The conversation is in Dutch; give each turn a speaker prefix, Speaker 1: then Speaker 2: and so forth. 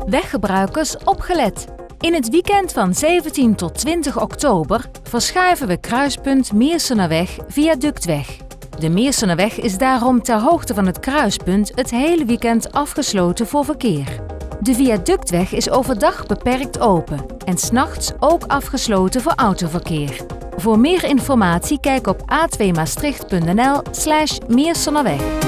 Speaker 1: Weggebruikers opgelet! In het weekend van 17 tot 20 oktober verschuiven we kruispunt Meersenerweg Viaductweg. De Meersenerweg is daarom ter hoogte van het kruispunt het hele weekend afgesloten voor verkeer. De Viaductweg is overdag beperkt open en 's nachts ook afgesloten voor autoverkeer. Voor meer informatie kijk op a2maastricht.nl/Meersenerweg.